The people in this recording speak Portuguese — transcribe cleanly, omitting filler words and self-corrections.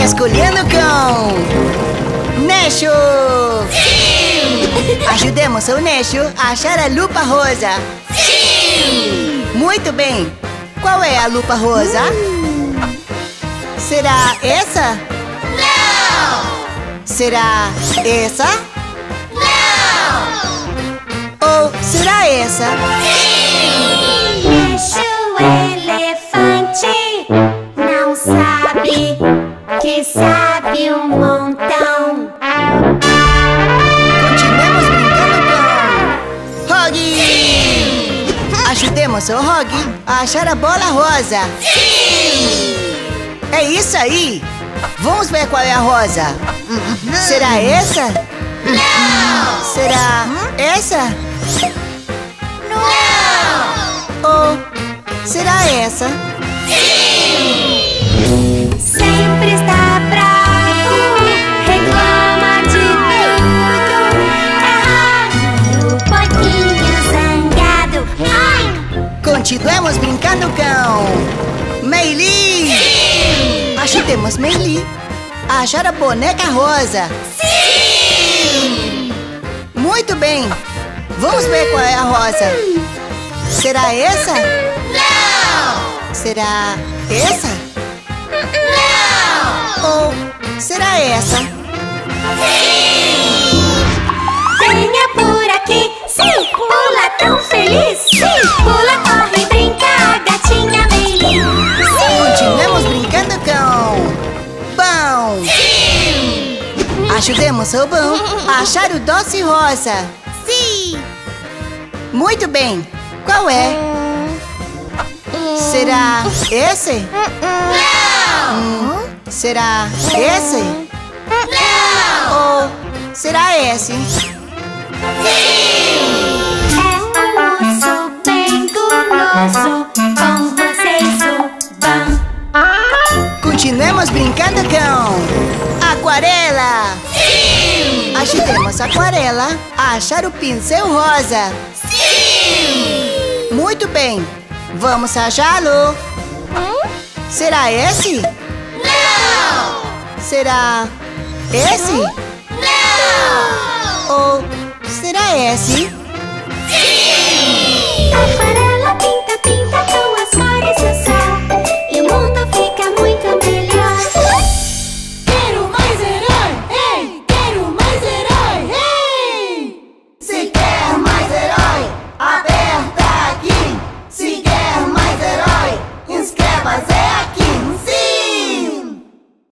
Escolhendo com Néscio. Sim! Ajudemos o Néscio a achar a lupa rosa. Sim! Muito bem. Qual é a lupa rosa? Será essa? Não! Será essa? Não! Ou será essa? Néscio elefante não sabe que sabe um montão. Continuemos brincando com Hoggy. Ajudemos o Hoggy a achar a bola rosa. Sim! É isso aí. Vamos ver qual é a rosa. Será essa? Não! Será essa? Não! Ou será essa? Sim! Sempre está bravo, reclama de tudo, errado, porquinho zangado. Ai! Continuemos brincando com Meili. Ajudemos Meili a achar a boneca rosa. Sim! Muito bem. Vamos ver qual é a rosa. Será essa? Não! Será essa? Não! Ou será essa? Venha por aqui, sim! Pula tão feliz, sim! Pula, corre, brinca, gatinha Meili. Continuemos brincando com Bom. Ajudemos o Bom a achar o doce rosa. Sim! Muito bem. Qual é? Será esse? Não! Será esse? Não! Ou será esse? É um urso bem guloso, com vocês o Bom. Continuemos brincando com Aquarela. Ajudemos a Aquarela a achar o pincel rosa. Muito bem. Vamos achá-lo. Será esse? Não! Será esse? Não! Ou será esse? Aquarela